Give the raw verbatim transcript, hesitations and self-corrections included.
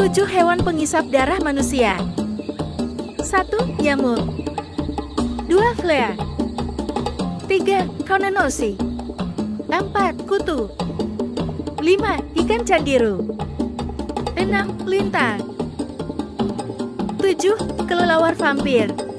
tujuh hewan pengisap darah manusia. satu. Nyamuk. dua. Flea. tiga. Konenosi. empat. Kutu. lima. Ikan candiru. enam. Lintah. tujuh. Kelelawar vampir.